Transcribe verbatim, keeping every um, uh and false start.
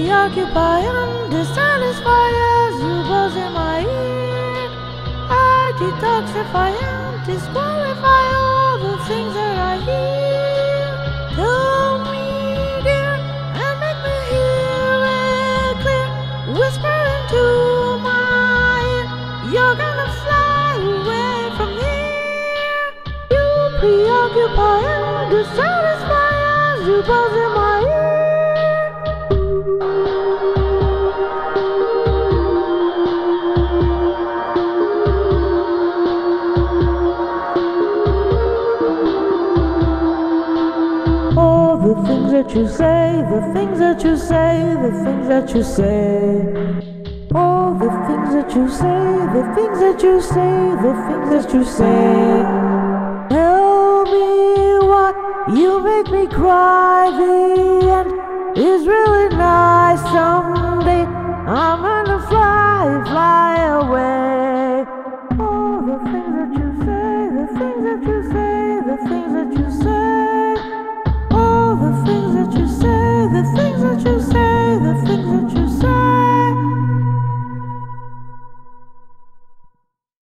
preoccupy and dissatisfy as you buzz in my ear. I detoxify and disqualify all the things that I hear. Tell me, dear, and make me hear it clear. Whisper into my ear, you're gonna fly away from here. You preoccupy and dissatisfy as you buzz in my ear. All the things that you say, the things that you say, the things that you say. All the things that you say, the things that you say, the things that you say. Tell me what you make me cry. The end is really nice. Someday I'm gonna fly, fly away. All the things that you say, the things that you say, the things that you say. All the things that you say, the things that you say, the things that you say.